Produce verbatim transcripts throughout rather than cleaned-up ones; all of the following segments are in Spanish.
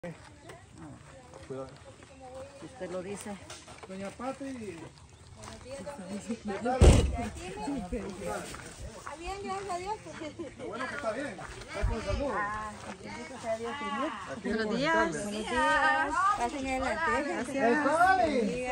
Cuidado. Si usted lo dice. Doña Pati. Bien, gracias a Dios. Qué bueno que está bien. Está con salud. Bendito sea Dios, Señor. Aquí Buenos vamos a días. estarle. Buenos días. Pasen adelante. ¡Ey, Pali!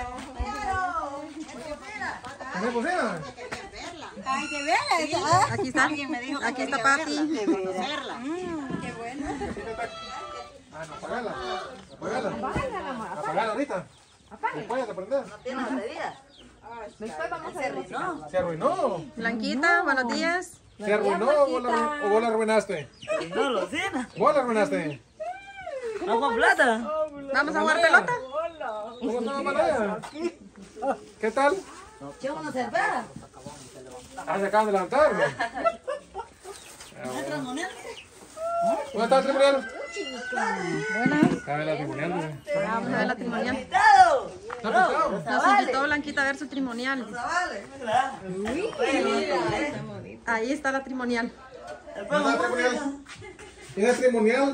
¿Tenés bocina? Ay, qué verla. Aquí está. Aquí está Pati. Qué bueno. Ah, no, apagala. Apagala. Apagala ahorita. Después de prender. ¿Tiene medida? Después vamos a ver. Se arruinó. Blanquita, buenos días. ¿Se arruinó o vos la, o vos la arruinaste? No lo tiene. ¿Vos la arruinaste? ¿Agua plata? ¿Vamos a jugar pelota? ¿Cómo está la manera? ¿Qué tal? ¿Qué una cerveza? Ah, se acaban de levantar. ¿Dónde está el tribunal? Buenas. Cabe la tribunal. Vamos a ver la trimonial. ¡Invitado! ¿Está pintado? Nos invitó Blanquita a ver su trimonial. Vale. Ahí está la trimonial. ¿Dónde está el tribunal? ¿Tiene tribunal?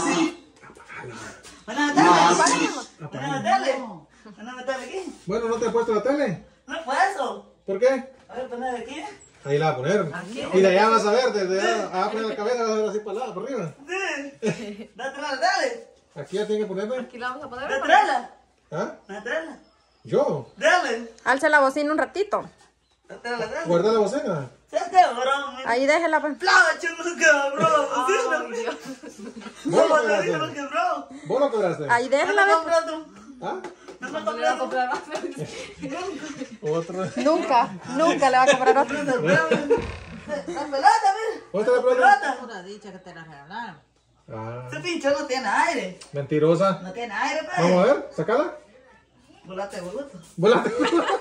Buenas tardes. Buenas tardes. Buenas tardes aquí. Bueno, ¿no te he puesto la tele? No fue eso. ¿Por qué? A ver, poner aquí. Ahí la va a poner. Y de allá vas a ver, desde allá vas a poner la cabeza, vas a ver así para allá, para arriba. Sí. Date la dale. Aquí ya tiene que ponerme. Aquí la vamos a poner. Date la. ¿Ah? Date la. ¿Yo? Dale. Alce la bocina un ratito. Date la dale. ¿Guarda la bocina? Se cabrón. Ahí déjela. Pues. Placho, no cabrón. ¿Vos lo ¿Cómo te digo quebraste? lo cabrón? ¿Vos lo quebraste? Ahí No déjela. me Ver. compras tú. ¿Ah? No me compras tú. Otro. Nunca, nunca le va a comprar otro. La pelota, mira. ¿Otra la pelota? Pelota. Pura dicha que te la regalaron. Ah, Ese pinche no tiene aire. mentirosa. No tiene aire, pues. Vamos a ver, sacala. Volate, boludo. Volate.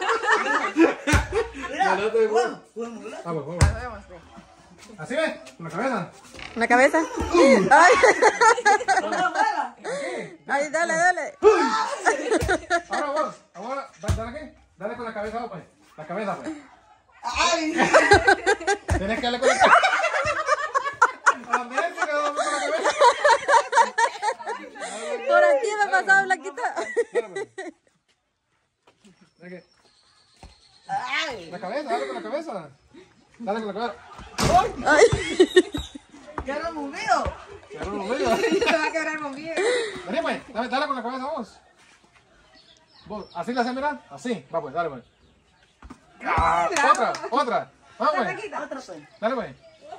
Mira. Volate de Vamos, vamos, volate. Vamos, vamos. ¿Así ve? Con la cabeza. La cabeza. Ay, Vamos, afuera. ay, dale, dale. Ahora vos. Ahora, da- dale aquí. Dale con la cabeza, vos, pues. La cabeza, pues. Ay. Tienes que darle con la cabeza. A la mente, que vamos con la cabeza. Por aquí me pasaba Blanquita. Dale, pues. Dale aquí. Ay. La cabeza, dale con la cabeza. Dale con la cabeza. Ay. ¿Qué era movido? Se agarró los dedos. Se va a quebrar conmigo. Vení, pues. Dale, dale con la cabeza, vos. Vos, así la haces, mira. Así. Va, pues, dale, pues. Ah, otra, otra. Vamos, pues. Otra, pues. Dale, pues.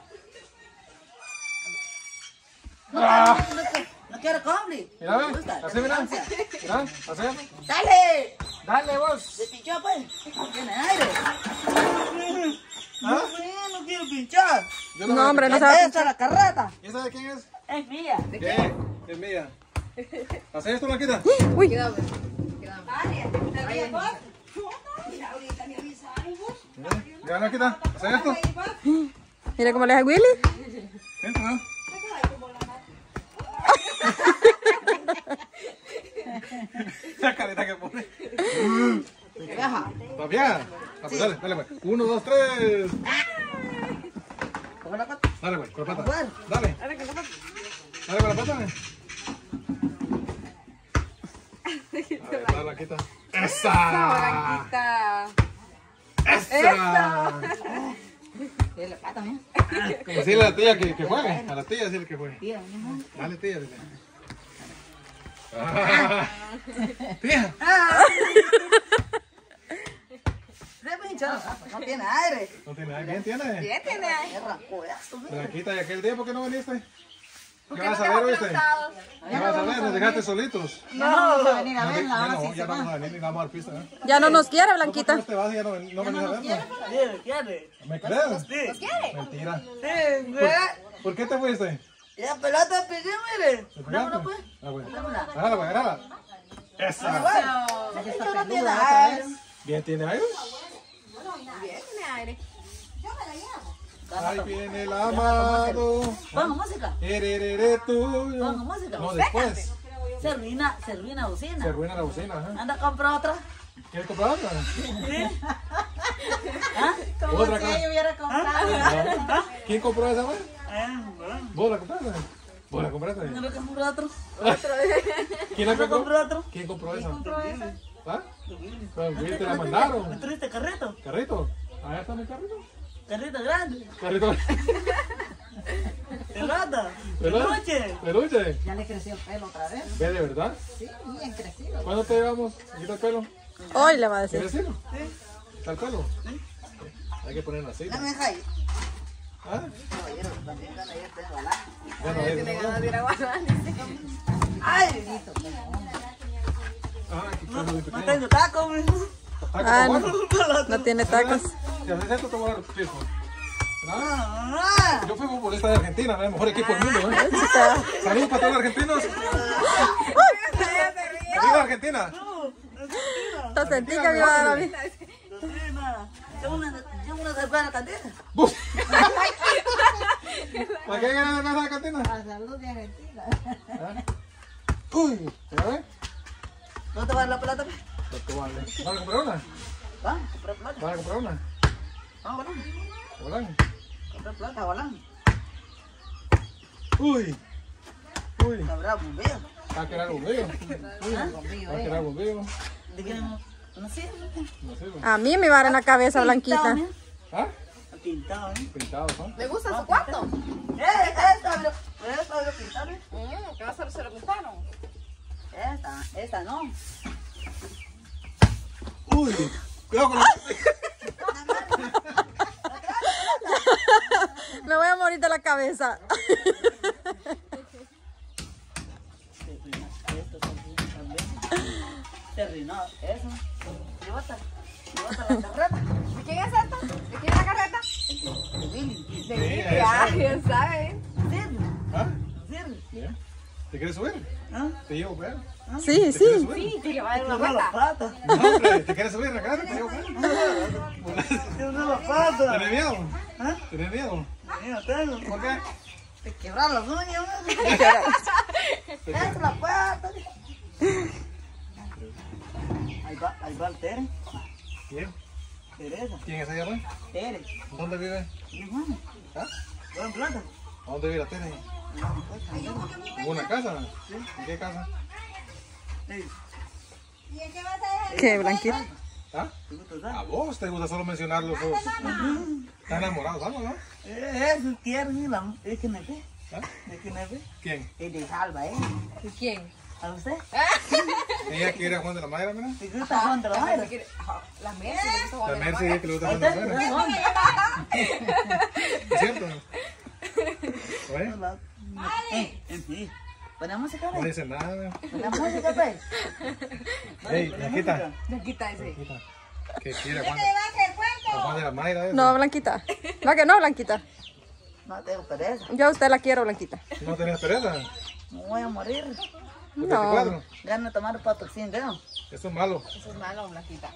Ah, No quiero combi. mira, ve. Así, mira. Mira, así. Dale. Dale, vos. Se pinchó, pues. No tiene aire. ¿Ah? No, no quiero pinchar. Yo No, hombre, no se va a Esta pinchar. es la carreta. ¿Y esa de quién es? Es mía. ¿Qué? Es mía. ¿Haces esto, Blanquita? Uy. Ya, Blanquita. ¿Haces esto? Mira cómo le hace Willy. Entra, ¿no? La careta que pone. ¿Está bien? Ah, pues dale, dale, pues. Uno, dos, tres. Con la pata. Dale, pues, con la pata. Bueno. Dale. Dale con la pata. Dale con la pata. Ahí está, Blanquita. ¡Esa! Blanquita. ¡Esa! Tiene la pata, mía. Decirle a la tía que, que juegue. A la tía decirle que juegue. Tía, mi Dale, tía, dile. Ah, tía. Se pinchó. No tiene aire. No tiene aire. ¿Bien tiene? Bien, tiene ahí. Es rascoyazo. Blanquita, ¿y aquel día por qué no viniste? ¿Qué vas a ver, oíste? ¿Qué vas a ver? Nos dejaste solitos. No, vamos a venir a No, verla, ya ahora no, sí ya se no vamos va. a venir ni vamos a dar pista, ¿eh? Ya no nos quiere, ¿Por qué Blanquita. no te vas y ya no, ven- no venís a vernos? Quiere, quiere. ¿Me crees? Sí. Mentira. Sí, güey. ¿Por qué te fuiste? La pelota pegué, mire. ¿Te Dámela, pegaste? pues. Ah, bueno. Dámela. Agárrala, pues, agárrala. Esa. Bueno, ese pincho no tiene aire. ¿Bien tiene aire? Bien, tiene aire. Ahí viene el amado. Pongo música. Ererere tuyo. Pongo música. No, después. Se arruina, se arruina Se bocina. arruina la bocina, ajá. Anda a comprar otra. ¿Quieres comprar otra? ¿Sí? ¿Ah? Como Otra si cosa. ella hubiera comprado. ¿Quién compró esa, güey? Eh, bueno. ¿Vos la compraste? ¿Vos la compraste? No me compró otro. ¿Quién la ¿Me compró compró? otro? ¿Quién compró esa? ¿Compró esa? ¿Ah? Con Will te la mandaron. ¿Me trajiste carrito? ¿Carrito? Allá está mi carrito. Carrito grande. Carrito. Pelota. ¿Verdad? Peluche. Peluche. Ya le creció el pelo otra vez. ¿Ve de verdad? Sí, bien crecido. ¿Cuándo te llevamos? ¿Quita el pelo? Hoy le va a ¿Quieres decir. decirlo? ¿Está el pelo? Hay que ponerlo así. Dame ahí. ¿Ah? Caballero, también gana ayer te bala. Ya no Tiene es. ganas de ir a guardar. Ay, listo. Ah, qué No, pelo de no pequeño. tengo taco, me. Ah, no. No tiene tacos. Si haces esto, te voy a dar piso. ¿Ah? Ah, Yo fui futbolista de Argentina, el mejor equipo del mundo. ¿eh? Saludos para todos los argentinos. ¡Viva Argentina! Yo sentí que me iba a dar a mí. no sé nada. Yo una, yo una de buena cantidad. ¡Buf! ¿Para qué ganas de casa de cantina? La salud de Argentina. ¿Ah? Uy, ¿ya ves? ¿No te va a dar la plata? ¿Cuánto vale? ¿Van a comprar una? Va, comprar plata. ¿Van a comprar una? Ah, bueno. ¿Volán? Comprar plata, volando. Uy, uy. Cabrá, bombeo. Va a quedar bombeo. Va a quedar bombeo. ¿De qué no? No sé. No sirve. A mí me va a dar en la cabeza blanquita. ¿Ah? Pintado, ¿eh? Pintados, ¿no? ¿Le gusta su cuarto? Eh, esta, pero. Esta, pero pintado, ¿eh? Mm, ¿qué va a hacer? ¿Se lo pintaron? Esta, esta no. Uy, cuidado con la... Me voy a morir de la cabeza. Esto también. Se arruinó, eso. Llevata, llevata la carreta. ¿De quién es esto? ¿De quién es la carreta? De Billy. De Sí, Vicky. eso. Ah, ya saben. Sirve, ¿Ah? sirve. Bien. ¿Te quieres subir? ¿Ah? Te llevo, ver. Sí, ¿Te quieres sí. subir? Sí, que le va a dar una Tiene la vuelta. pata. No, hombre, ¿te quieres subir acá? Te llevo, ver. Tiene la pata. ¿Tienes miedo? ¿Ah? ¿Tienes miedo? Mira, tengo. ¿Por qué? Te quebrar las uñas, ¿no? Esta es la pata. Ahí va, ahí va el Tere. ¿Quién? Teresa. ¿Quién es ella, pues? Tere. ¿Dónde vive? Ujú. ¿Ah? Buen plata. ¿A dónde vive la Tere? ¿En una casa? ¿En qué casa? Sí. ¿Qué, blanquita? ¿Ah? ¿Te gusta usar? ¿A vos te gusta solo mencionarlo? Sos... ¿Estás enamorado, algo, no? Eh, Eso quiere, mira. Es que me ve. ¿Ah? Es que me ve. ¿Quién? Es de Salva, ¿eh? ¿De quién? ¿A usted? ¿Ella quiere a Juan de la Madre, mira? ¿Te gusta Juan de la La Mercy Madre? quiere- ajá, La Mercy le gusta La Juan de la Mercy Madre. dice que le gusta Juan de la Madre. ¿Es cierto? ¿Oye? Eh, eh, sí. ¿Ponemos música, No ve? dice nada. ¿Ponemos música, ve? Ey, Blanquita. Blanquita ese. Blanquita. ¿Qué quiere Juan? A Juan de la Madre. No, blanquita. ¿Va que no, blanquita? No tengo pereza. Yo a usted la quiero, blanquita. ¿No tenés pereza? Me voy a morir. ¿De No. veinticuatro? Gana tomar patrocinio, ¿no? Eso es malo. Eso es malo, Blanquita.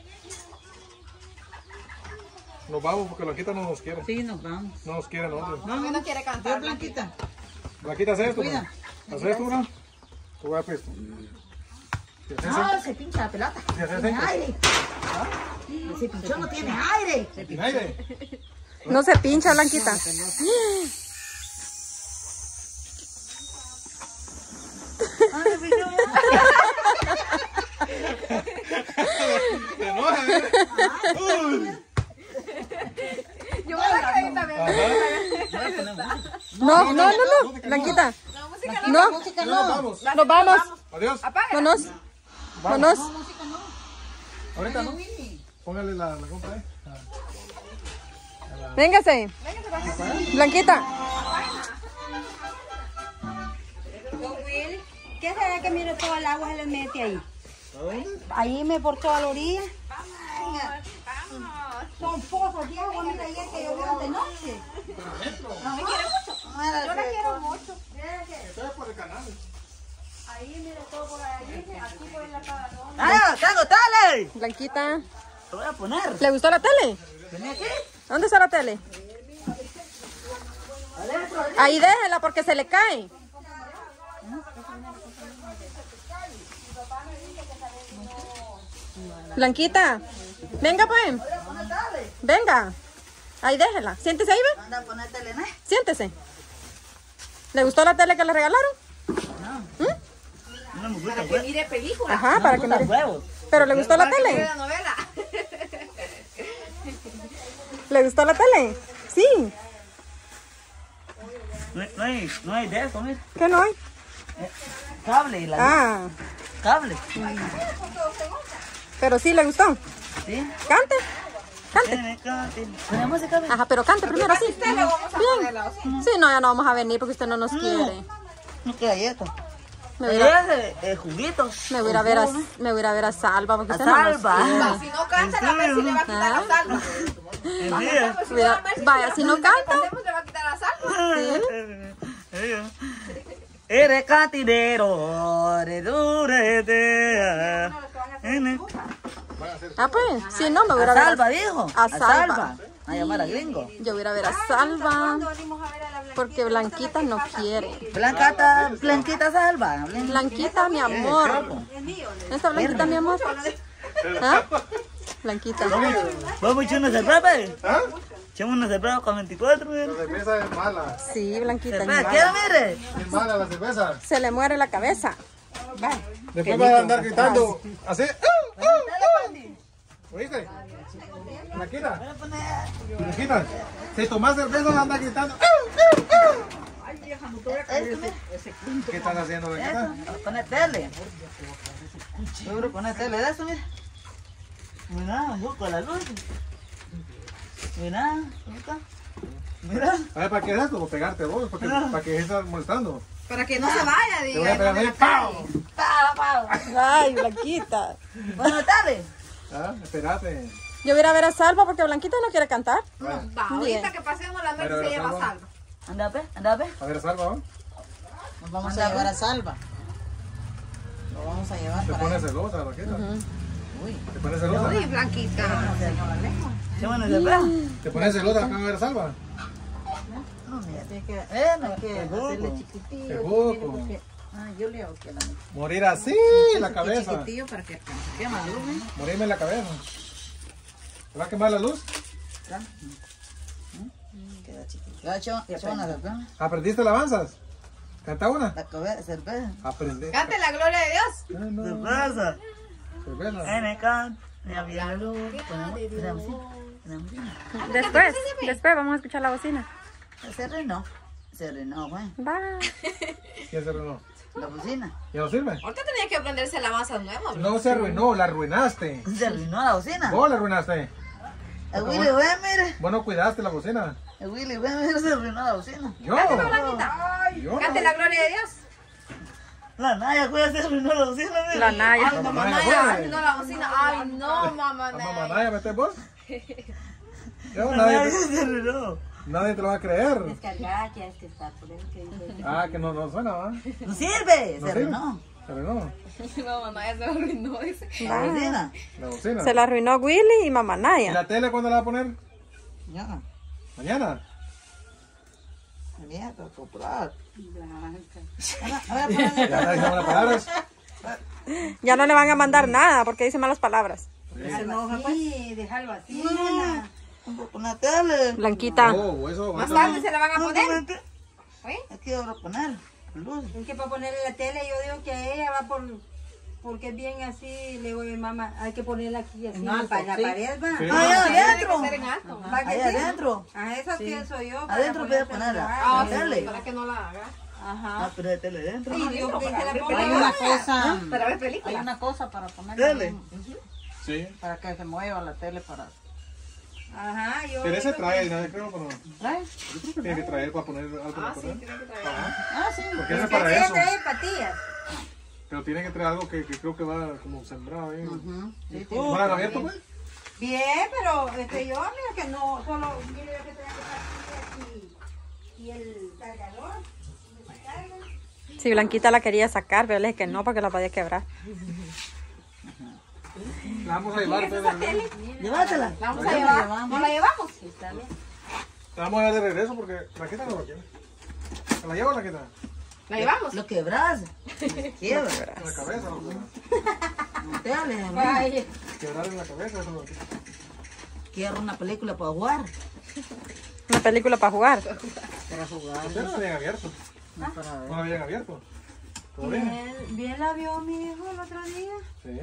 Nos vamos porque Blanquita no nos quiere. Sí, nos vamos. No nos quiere a nosotros. No, no quiere cantar. Blanquita. Blanquita, ¿haces esto? Cuida. ¿Haces esto, bro? Te voy a pedir. ¿Sí haces No, esto? se pincha la pelota. ¿Sí haces Tiene esto? aire. Ese pinchón no tiene aire. ¿Sin aire? No se pincha, blanquita. Ay, mi Dios. Se enoja, ¿eh? Uy. Yo me la creí también. Ajá. No, no, no, no. Blanquita. La música No, Ya nos vamos. nos vamos. Adiós. Vámonos. Vámonos. Ahorita no. Póngale la, la compra, ¿eh? Véngase. Blanquita. Don Will, ¿qué será que mire todo el agua se le mete ahí? Ahí me por toda la orilla. Son pozos de agua, mira ayer que llovió de noche. ¿Me quiere mucho? Yo la quiero mucho. Esto es por el canal. Ahí mire todo por ahí, aquí por la cabalón. ¡Ah, tengo tele! Blanquita. Te voy a poner. ¿Le gustó la tele? Vení aquí. ¿Dónde está la tele? Ahí déjela porque se le cae. Blanquita. Venga, pues. Venga. Ahí déjela. Siéntese ahí, ve. Anda a poner tele, ¿no? Siéntese. ¿Le gustó la tele que le regalaron? No me gusta Para que huevos. mire películas. Ajá, No para me que gustan mire. huevos. ¿Pero le gustó la Para que mire tele? la novela. ¿Le gustó la tele? Sí. No, no hay, no hay de eso, mira. ¿Qué no hay? Cable y la Ah, cable. pero sí le gustó. Sí. Cante. Cante. Tiene cable. Ponemos música, ve. Ajá, pero cante primero así. Usted le vamos a poner la Sí, no, ya no vamos a venir porque usted no nos quiere. No queda esto. Me voy a ir a, Ese, eh, juguitos. me voy a, ir a ver a, me voy a ir a ver a Salva porque A usted no nos Salva. quiere. Si no canta, la vez sí le va a quitar la salva. Mira. Mira, vaya, si no canta. Le va a quitar la salva. Eres cantinero, eres durete. Ah, pues, sí, no, me voy a ir A a ver Salva, a, viejo. a Salva. A llamar a gringo. yo voy a ir a ver a Salva porque Blanquita no quiere. Blanquita, Blanquita Salva. Blanquita, mi amor. ¿Dónde está Blanquita, mi amor? ¿Ah? Blanquita. Vamos a echar una cerveza. ¿Ah? Echamos una cerveza con veinticuatro. La mira. cerveza es mala. Sí, Blanquita. es Cerveza, mala. ¿qué mire? Es mala la cerveza. Se le muere la cabeza. Después va a andar gritando así. ¡Ah! ¡Ah! ¡Ah! ¿Oíste? Blanquita. Blanquita. Si tomas cerveza anda gritando. ¡Ah! ¡Ah! ¡Ah! ¿Qué estás haciendo, Blanquita? Pone tele. Seguro pone tele de eso, mira. Mira, un poco la luz. Mira, mira. Mira. A ver, ¿para qué es esto? ¿Para pegarte vos? ¿Para qué, ¿para qué estás molestando? Para que no se vaya, Te voy a pegar diga. ahí. ¡Pau! Ay, Blanquita. Pone tele. Ah, espérate. Yo voy a ir a ver a Salva porque Blanquita no quiere cantar. Vaya. Va, ahorita que pasemos la Pero mesa se lleva salva. salva. Anda, ve, anda, ve. A ver, salva, ¿no? Nos vamos a llevar a Salva. Lo vamos a llevar Te para pones celosa, Blanquita. Uy. Te pones celosa. Uy, Blanquita. Echamos una cerveza. Te pones celosa acá a ver salva. No, mira, tiene que, Eh, no, hay que poco. hacerle chiquitillo. Qué poco. porque- Ah, yo le hago que la Morir así, la cabeza. chiquitillo para que alcance. ¿Qué más, luz, eh? Morirme en la cabeza. ¿Te va a quemar la luz? Queda chiquito. Ya echó, echó una cerveza. ¿Aprendiste alabanzas? ¿Canta una? La cabeza, cerveza. Aprende. Cante la gloria de Dios. Ah, no. Cerveza. Cerveza. En el can. Me había la luz. Ponemos la bocina. La bocina. Después, después vamos a escuchar la bocina. Se renó. Se renó, güey. Va. ¿Quién se arruinó? La bocina. ¿Ya no sirve? Ahorita tenía que aprenderse alabanzas nuevas. No se arruinó, la arruinaste. Se arruinó la bocina. Vos la arruinaste. El Willy, güey, mire. Vos no cuidaste la bocina. El Willy, güey, mire, se arruinó la bocina. Yo. Yo Cante no. la gloria de Dios. La Naya, güey, se arruinó la bocina. mira. La Naya. Ay, mamá Naya, Naya. güey. No, la bocina. Ay, no, mamá ¿A mamá Naya. Naya metes vos? Yo, La Naya nadie, se arruinó. nadie te lo va a creer. Descargar, ya es que está, por eso que dice. Ah, que no, no suena, ¿va? No sirve. ¿No Se sirve? arruinó. Se arruinó. Mamá Naya se arruinó, dice. La bocina. La bocina. Se la arruinó Willy y mamá ¿Y Naya. la tele cuándo la va a poner? Ya. ¿Mañana? Mierda, comprar. Ya le dijimos las palabras. Ya no le van a mandar nada porque dice malas palabras. Sí, déjalo así. Vamos a poner tele. Blanquita. Oh, eso. Más eso tarde no. se la van a poner. Aquí ahora poner luz. Es que para ponerle la tele, yo digo que ella va por. Porque es bien así, le digo a mi mamá, hay que ponerla aquí así, En alto, para la sí. pared, va. Sí. Allá Tiene adentro. que ser en alto. ¿Va que Allá sí? adentro. A eso pienso yo. para Adentro puede ponerse ponerla. en Ah, lugar. sí, Dale. para que no la haga. Ajá. Ah, pero la tele adentro. Y yo que se la Hay ponga. una cosa. Para ver Hay películas. una cosa para poner. Tele. Sí. Para que se mueva la tele para. Ajá, yo. Pero ese digo trae, ¿no? Creo, pero ¿Trae? yo creo que tiene que traer para poner algo para Ah, sí, poner. tiene que traer. Ah, sí. Porque ese es que para ella eso. trae patillas. Pero tiene que traer algo que, que creo que va como sembrado ahí. Sí, sí. ¿No la han abierto, pues? Bien, pero este, yo mira que no, solo mire que trae patillas y, y el cargador. Si Blanquita la quería sacar, pero le dije que no porque la podía quebrar. La vamos a llevar, pues. Llévatela. La vamos a llevar. ¿No la llevamos? La vamos a llevar de regreso porque la quita no la quiere. ¿Se la lleva o la quita? ¿La llevamos? Lo quebras. Quiebra. En la cabeza. ¿no? Tele. Ay, Quebrar en la cabeza, eso lo quita. Quiero una película para jugar. Una película para jugar. Para jugar. Ustedes no la habían abierto. No, para ver. No lo habían abierto. ¿Cómo ven? Bien, bien la vio mi hijo el otro día. Sí.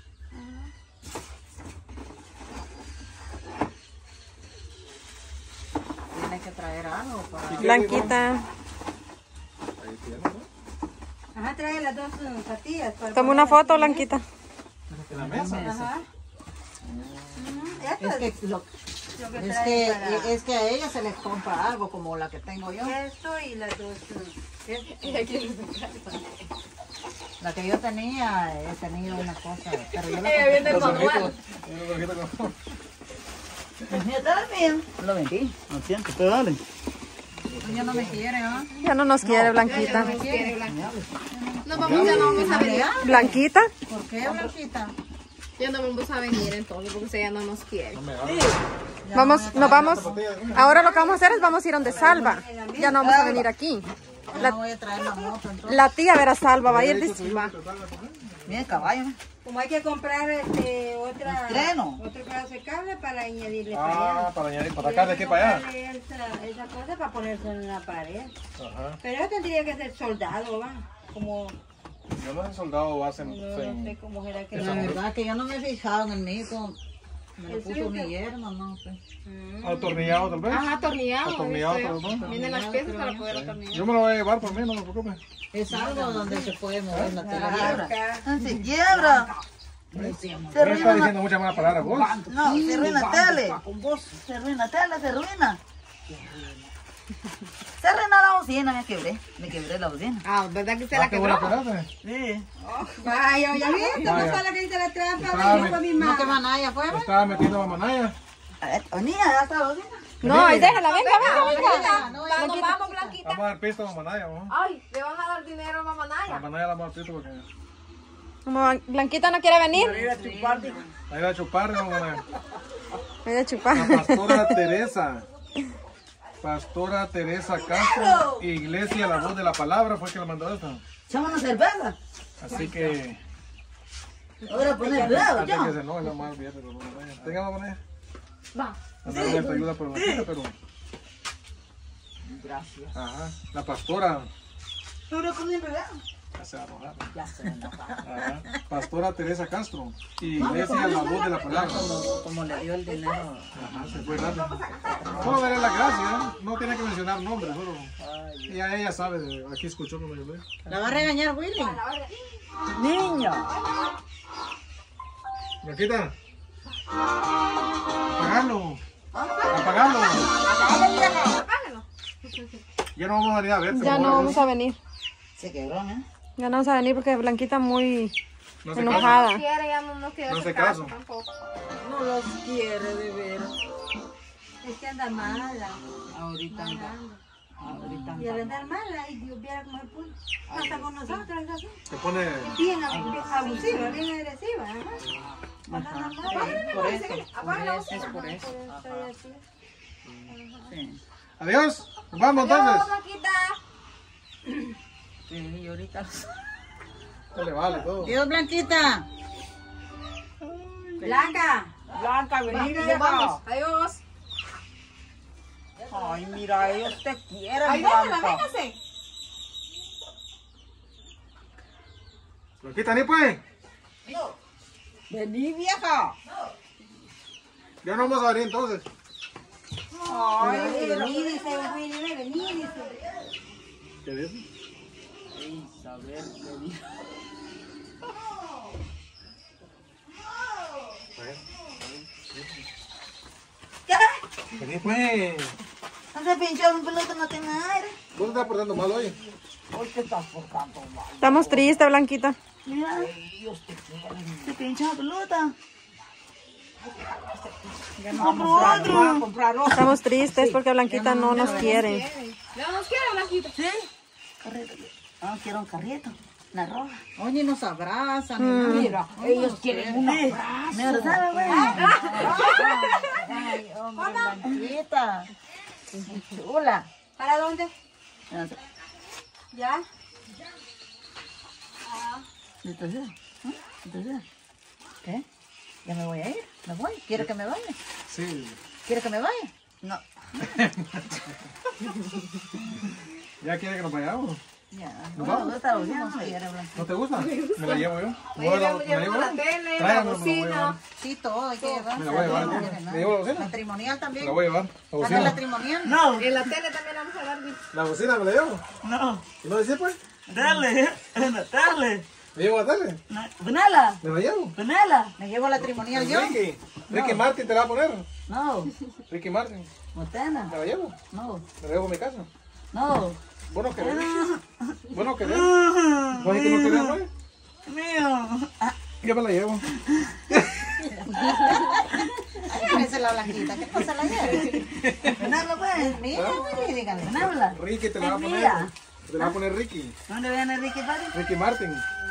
Tiene que traer algo para... ¿Y qué Blanquita. dijo? Ahí tiene, ¿no? Ajá, trae las dos uh, patillas. para Toma una poner foto, aquí. Blanquita. En la mesa. Ajá. Mm, esto Es es, que, lo- lo que es, trae que, para es que a ella se les compra algo como la que tengo yo. esto y las dos. uh, esto. La que yo tenía, he tenido una cosa, pero yo la Ella viene el Los manual. ojitos. Los ojitos como- compré. También. Lo vendí, no siento, pero dale. Ya no me quiere, ¿ah? Ya no nos quiere, Blanquita. Nos quiere, Blanquita. Nos vamos, ya no vamos a venir. Blanquita. ¿Por qué, Blanquita? Ya no vamos a venir entonces porque usted ya no nos quiere. No me hagas. Vamos, nos vamos. Ahora lo que vamos a hacer es vamos a ir donde Salva. Ya no vamos a venir aquí. Ya no voy a traer la moto, entonces. La tía verá Salva, va a ir. dice, va. Mira el caballo, ¿no? Como hay que comprar este, otra, Estreno. otro pedazo de cable para añadirle para Ah, allá. para añadir, para acá, de aquí para allá. Comprarle Esa, esa cosa para ponerse en la pared. Ajá. Pero eso tendría que ser soldado, ¿va? Como, Yo no sé soldado hacen. no, no sé cómo será que La lo... verdad que yo no me he fijado en el mío. Me lo ¿El puso suyo? mi yerno, no sé. Mm. Atornillado tal vez. Ajá, atornillado. Atornillado, he visto tal yo. vez. Vienen las piezas para poder atornillar. Yo me lo voy a llevar por mí, no me preocupes. Es algo donde se puede mover la tela. Acá. Ah, se quiebra. No está diciendo muchas malas palabras, vos. No, se arruina tele. Se arruina tele, se arruina. Se arruina la bocina, me quebré. Me quebré la bocina. Ah, ¿verdad que usted Ah, la qué buena quebró? pelota. Sí. Vaya, ya viste, no Vaya. fue la que hizo la trampa, Estaba me dijo mi No mamá. que manaya fue. Estaba metiendo a Manaya. Venía, ya está la bocina. No, ahí déjala, venga, venga, venga. Vamos, vamos, Blanquita. Vamos a dar pisto a Manaya, vamos. Ay, le van a dar dinero a mamá A Naya. Manaya la vamos a dar pisto porque. Como Blanquita no quiere venir. Ahí va a chupar, no, Manaya. Voy a chupar. La pastora Teresa. Pastora Teresa Castro. Iglesia La Voz de la Palabra fue que la mandó esta. Echamos una cerveza. Así que. Ahora poner bravo, Antes que yo. se no, es la más bien, pero no, Manaya. Tenga la Manaya. Va. Andar de ayuda por Blanquita, pero. Gracias. Ajá. La pastora. Ahora poner bravo. Ya se va a enojar. Ya se me enoja. Ajá. Pastora Teresa Castro. Iglesia La Voz de la Palabra. Como le dio el dinero. Ajá, se fue rápido. Solo darle la gracia, ¿eh? No tiene que mencionar nombres, solo. Y a ella sabe, de- aquí escuchó como yo veo. ¿La va a regañar Willy? Niño. Blanquita. Apagalo. Apagalo. Ya no vamos a venir a verte. Ya no vamos a venir. Se quebró, ¿eh? Ya no vamos a venir porque Blanquita muy No se enojada. No quiere, ya no nos quiere No hacer hace caso. caso tampoco. No los quiere de veras. Es que anda mala. Ahorita anda. Ahorita Y al anda. andar mala, y Dios viera cómo se pone. Hasta con nosotros, es así. Se pone. Bien ab- abusiva, bien agresiva. Ajá. Cuando anda mala, Por eso. Por eso, es por eso. estoy así. Sí. Adiós. Nos vamos entonces. Blanquita. Sí, y ahorita. No le vale todo. Dios, Blanquita. Blanca. Blanca, vení, Ya vamos. Adiós. Ay, mira, ellos te quieren, Ay, déjala, véngase. Blanquita, ni pues. Vení, vieja. Ya no vamos a venir entonces. Ay, vení, dice, vení, vení, dice. ¿Qué dice? Isabel, vení. Vení pues. No se pinchó un pelota, no tiene aire. ¿Vos te estás portando mal hoy? Hoy te estás portando mal. Estamos tristes, Blanquita. Mira, se pinchó la pelota. Compro otro. Comprar otro. Estamos tristes porque Blanquita no nos quiere. Ya no nos quiere, Blanquita. Sí. Carrito. Ah, quiero un carrito. Una roja. Oye, nos abrazan. Mira, ellos quieren un abrazo. ¿Me abrazan, güey? Ay, hombre, Blanquita. Chula. ¿Para dónde? ¿Ya? Entonces, ¿eh? Entonces, ¿qué? ¿Ya me voy a ir? ¿Me voy? ¿Quiere que me vaya? Sí. ¿Quiere que me vaya? No. ¿Ya quiere que nos vayamos? Ya. ¿Nos No, vamos? no está bien, no quiere, Blanquita. ¿No te gusta? Me la llevo yo. Me llevo, llevo la tele, la Tráigame, me la voy a bocina. llevar. Sí, todo hay que llevar. Me la voy a llevar. No, ¿Me llevo la bocina? matrimonial Me también. la voy a llevar. La ¿Hasta la bocina. matrimonial? No, En la tele también la vamos a dar. ¿La bocina me la llevo? no. ¿Y no decís pues? Dale, dale. ¿Me llevo a darle? Venala, ¿Me la llevo? venala. Me llevo la matrimonial yo. Ricky. Ricky Martin te la va a poner. No, Ricky Martin. Motena. ¿Me la llevo? No, ¿Me la llevo a mi casa? no. Bueno, que ver. Bueno, que ver. ¿Vos que no querés, pues? Mío. Yo me la llevo. Llévese la Blanquita, ¿qué cosa la lleve? Venala, pues. Mira, pues, dígale. Venala. Ricky te la va a poner. Mira. Te la va a poner Ricky. ¿Dónde viene Ricky Padre? Ricky Martin.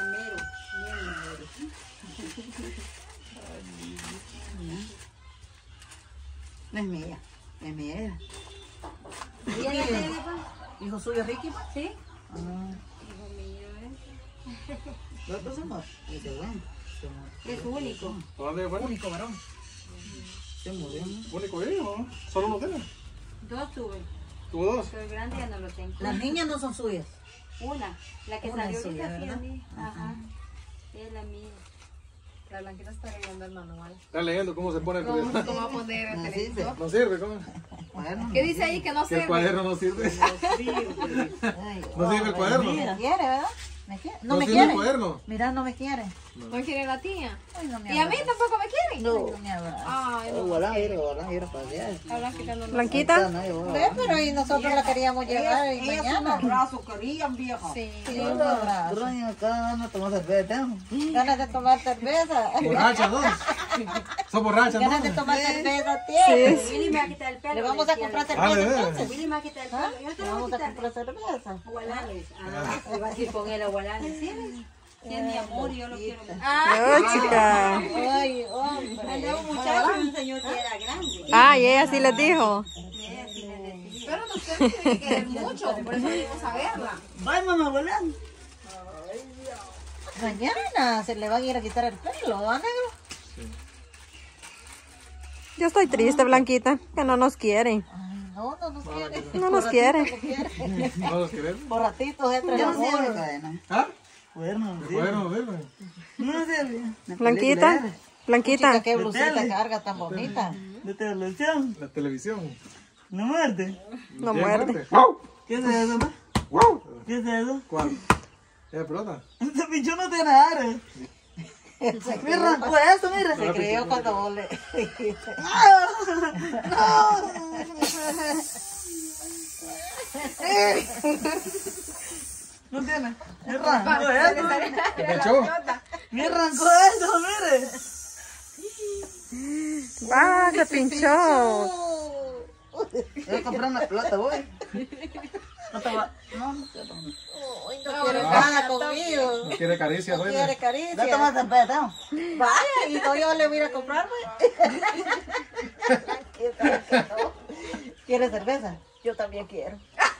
No es mía, es mía. ¿Y en la tele, pa? ¿Hijo suyo Ricky? ¿Sí? Ah. Hijo mío, ¿eh? Los dos somos. Dice, bueno, Es su único. ¿A dónde fue? único varón. Se murió. Único hijo, ¿no? Solo uno tiene. Dos tuve. Tuvo dos. Pero el grande ya no lo tengo. Las niñas no son suyas. Una. La que Una salió es suya, ahorita sí ¿verdad? es mía. Ajá. Es la mía. La Blanquita está leyendo el manual. Está leyendo cómo se pone el teléfono. ¿Cómo va a poner el No televisor? sirve. No sirve, ¿cómo? Bueno. ¿Qué dice ahí que no Que el sirve? cuaderno no sirve. Ay, No sirve el cuaderno. ¿Me quiere, verdad? ¿Me quiere? No, No me sirve el quiere. cuaderno. Mira, no me quiere. ¿No quiere la tía? Ay, no me ¿Y a mí abraza. tampoco me quieren? No, no me abraza. Ay, no. Hola, ir, hola, ir para allá. La Blanquita no lo Blanquita. Ve, pero y nosotros la queríamos llevar y mañana. Abrazos querían, vieja. Sí. Sí, un abrazo. Cada tomar cerveza. Ganas de tomar cerveza. Borracha, ¿no? Son borrachas, Ganas de ¿no? tomar cerveza, tiene. Willy me va a quitar el pelo. Le vamos a comprar Ah, cerveza ¿de veras? entonces. Willy me va a quitar el pelo. Yo te Le lo voy vamos a a quitar. comprar cerveza. Agualales. Ah, le va a decir con él agualales. Sí, sí, es mi amor y yo lo quiero mucho. Oh, chica. Ay, hombre. Andaba un muchacho y un señor que era grande. Ah, y ella sí les dijo. Y ella sí le decía. Pero ustedes tienen que querer mucho, por eso venimos a verla. Bye, mamá, volando. Mañana se le van a ir a quitar el pelo, ¿ah, negro? Yo estoy triste, Blanquita, que no nos quiere. Ay, no, no nos quiere. No nos Por quiere. ratito no quiere. ¿No los querés? Por ratitos entra el Yo no amor. sirve, cadena. ¿Ah? Bueno, El cuaderno no sirve. no sirve. Blanquita, Chica, Blanquita. qué blusita Dale. carga tan bonita. De televisión. La televisión. No muerde. No ¿Tiene muerde. ¡Wow! ¿Qué es eso, ma? ¡Wow! ¿Qué es eso? ¿Cuál? ¿Es pelota? Este pincho no tiene aire. Se Me arrancó esto, mira. Se creyó cuando vos le... No tiene. Me arrancó esto. ¿Te pinchó? Me arrancó esto, mire. Ah, se pinchó. Voy a comprar una pelota, voy. No te va. No, no quiero. Ay, no quiere nada conmigo. ¿No quiere caricias, No oye? quiere Ya caricia. tomaste el pedo. Vaya, y no yo le voy a ir a comprar, pues. ¿Quiere cerveza? Yo también quiero.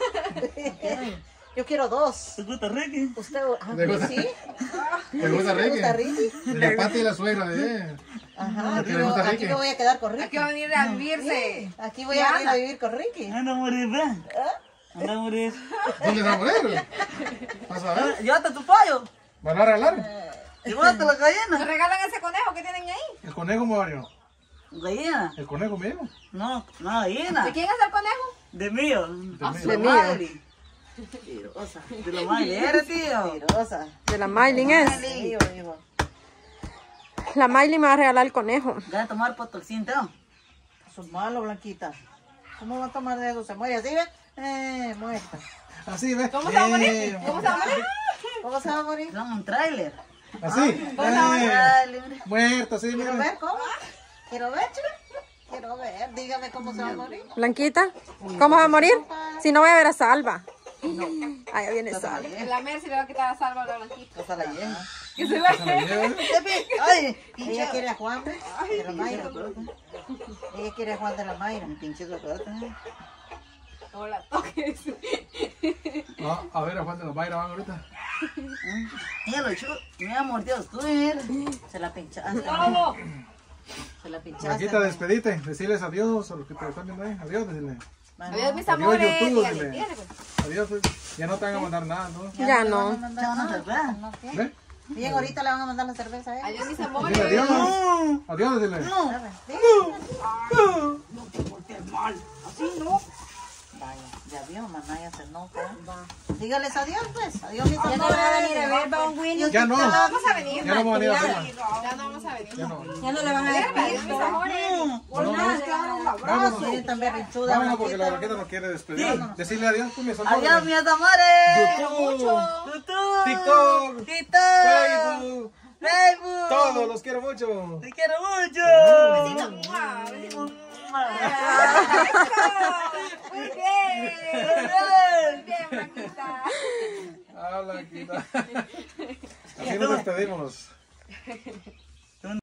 Yo quiero dos. ¿Te gusta Ricky? ¿Usted ah, ¿Le gusta? sí? ¿Te gusta ¿Le gusta Ricky? Ricky? De la pata y la suegra de Ajá, aquí, ¿Que le gusta aquí Ricky? me voy a quedar con Ricky. Aquí va a venir a vivirse. Aquí voy a venir a vivir con Ricky. Anda a morir, ven. Anda a morir. ¿Dónde va a morir? ¿Vas a ver? Llévate tu pollo. ¿Van a arreglar? Llévate la ¿Nos gallina. regalan ese conejo que tienen ahí? ¿El conejo, Mario? Gallina. ¿El conejo mío? No, no, gallina. ¿De quién es el conejo? De mío. De mío. Mentirosa. De lo más eres, tío. Mentirosa. De la Maylin es. Sí, hijo. La Maylin me va a regalar el conejo. Voy a tomar potoxín, tío. Eso es malo, Blanquita. ¿Cómo va a tomar de eso? ¿Se muere así, ve? Eh, muerta. Así, ¿ves? ¿Cómo se va a morir? Eh, ¿Cómo se va a morir? ¿Cómo se va a morir? Vamos a un tráiler. Así. Eh, Dale, hombre. muerto, así, Quiero mira. ver cómo. Quiero ver, chica. Quiero ver. Dígame cómo se va a morir. Blanquita, ¿cómo va a morir? Si no voy a ver a Salva. Ahí viene Salva. La Mercy le va a quitar a Salva a la Blanquita. Pasa la llena. Que se va. Se la lleva. Ay, Ella quiere a Juan de la Mayra. Ella quiere a Juan de la Mayra. pinche pelota. Hola, toques. Ah, a ver, a Juan de los Mayra van ahorita. Mira lo chulo. Me ha mordido tú, mira. Se la pinchaste. ¡Vamos! Se la pinchaste. Blanquita, despedite. Decirles adiós a los que te están viendo ahí. Adiós, decirle. Adiós, mis Adiós, amores. YouTube, Dígale, dile. dígale, pues. Adiós, pues. Ya no te van a mandar nada, ¿no? Ya no. ¿Ve? Bien, ahorita le van a mandar la cerveza a él. Adiós, mis Dile amores. adiós. Adiós, dile. Vaya, ya vio, mamá ya se enoja. Dígales adiós, pues. Adiós, mis Ya no van a venir a ver, va un Winnie. Ya no. Ya no vamos a venir. Ya no vamos a venir a hacerla. Ya no vamos a venir. Ya no. Ya no le van a Adiós, decir. mis amores. Vámonos. Miren, también rinchuda. Vámonos porque la vaquita no quiere despedir. Decirle adiós, tú, mis amores. Adiós, mis amores. YouTube, YouTube. TikTok, TikTok. Facebook. Facebook. Todos los quiero mucho. Te quiero mucho. Muy bien. Muy bien, Blanquita. Ah, Blanquita. Así nos despedimos.